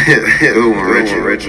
Richard.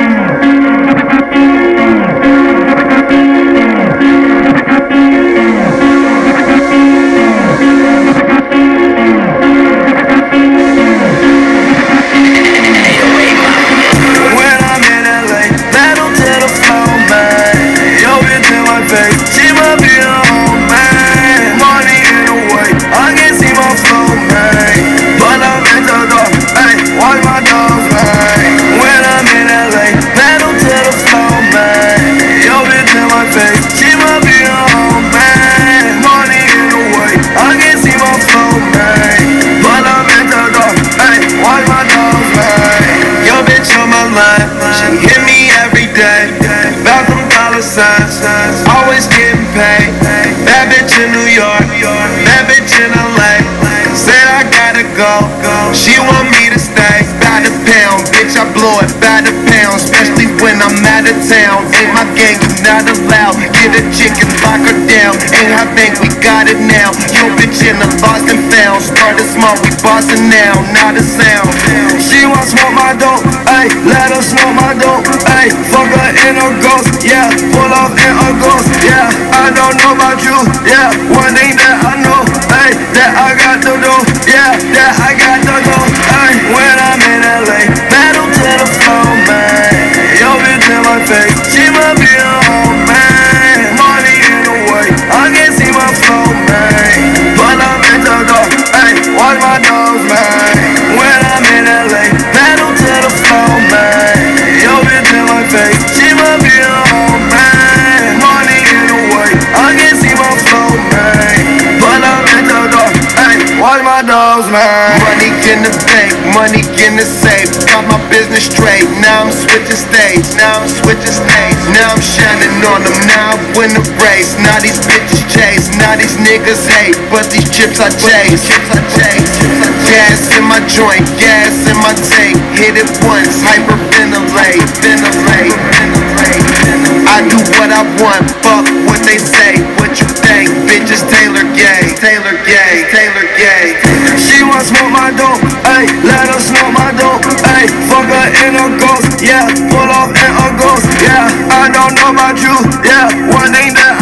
Always getting paid. Bad bitch in New York, bad bitch in LA. Said I gotta go, she want me to stay. By the pound, bitch, I blow it by the pound. Especially when I'm out of town. Ain't my gang, you not allowed. Get a chick and lock her down. Ain't I think we got it now. Yo bitch in the lost and found. Started small, we bossin' now, not a sound. She want smoke my dope, ayy, let her smoke my dope, ayy. Fuck her in her ghost, yeah, pull off in her ghost, yeah. I don't know about you, yeah. One thing that I know, ayy, that I got to do, yeah, that I got to do, ayy. When I'm in LA, pedal to the floor, man. Yo bitch in my face, she must be a home, man. Money in the way, I can't see my flow, man. But I'm in the door, ayy, watch my dogs, man. When I'm in LA, pedal to the floor, man. Yo bitch in my face, she must be a home, man. Money in the way, I can't see my flow, man. But I'm in the door, ayy, watch my dogs, man. Money in the bank, money in the safe. Got my business straight, now I'm switching states. Now I'm shining on them, now I win the race. Now these bitches chase, now these niggas hate. But these chips I chase. Gas in my joint, gas in my tank. Hit it once, hyperventilate. I do what I want, fuck what they say. What you think, bitches Taylor gay. She want smoke my dope, ayy, let her smoke my dope, ayy. Fuck her in her ghost, yeah, pull off in her ghost, yeah. I don't know about you, yeah. One thing that